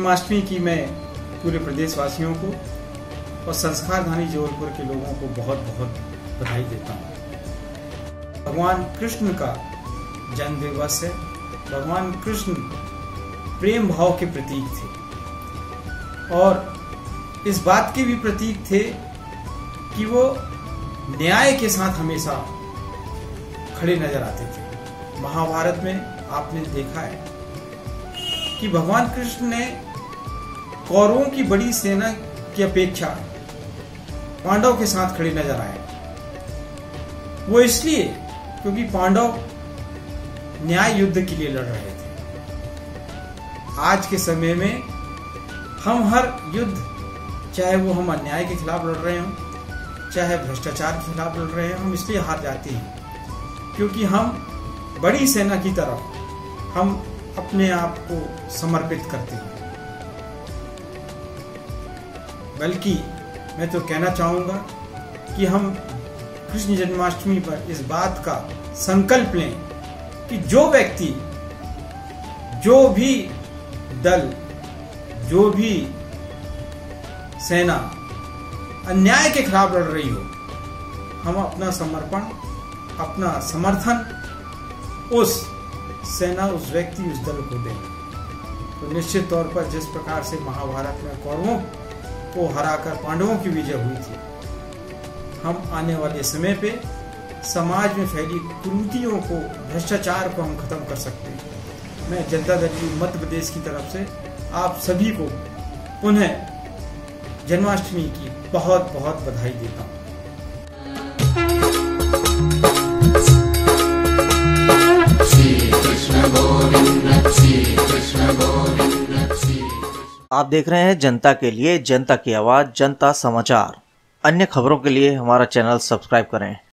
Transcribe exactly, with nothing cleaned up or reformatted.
जन्माष्टमी की मैं पूरे प्रदेशवासियों को और संस्कारधानी जबलपुर के लोगों को बहुत बहुत बधाई देता हूँ। भगवान कृष्ण का जन्म दिवस है। भगवान कृष्ण प्रेम भाव के प्रतीक थे और इस बात के भी प्रतीक थे कि वो न्याय के साथ हमेशा खड़े नजर आते थे। महाभारत में आपने देखा है कि भगवान कृष्ण ने कौरवों की बड़ी सेना की अपेक्षा पांडव के साथ खड़े नजर आए। वो इसलिए क्योंकि पांडव न्याय युद्ध के लिए लड़ रहे थे। आज के समय में हम हर युद्ध, चाहे वो हम अन्याय के खिलाफ लड़ रहे हों, चाहे भ्रष्टाचार के खिलाफ लड़ रहे हों, हम इसलिए हार जाते हैं क्योंकि हम बड़ी सेना की तरफ हम अपने आप को समर्पित करते हैं। बल्कि मैं तो कहना चाहूंगा कि हम कृष्ण जन्माष्टमी पर इस बात का संकल्प लें कि जो व्यक्ति, जो भी दल, जो भी सेना अन्याय के खिलाफ लड़ रही हो, हम अपना समर्पण, अपना समर्थन उस सेना, उस व्यक्ति, उस दल को दें। तो निश्चित तौर पर जिस प्रकार से महाभारत में कौरवों को हराकर पांडवों की विजय हुई थी, हम आने वाले समय पे समाज में फैली कुरीतियों को, भ्रष्टाचार को हम खत्म कर सकते हैं। मैं जनता दल मध्य प्रदेश की तरफ से आप सभी को पुनः जन्माष्टमी की बहुत बहुत बधाई देता हूँ। आप देख रहे हैं जनता के लिए, जनता की आवाज, जनता समाचार। अन्य खबरों के लिए हमारा चैनल सब्सक्राइब करें।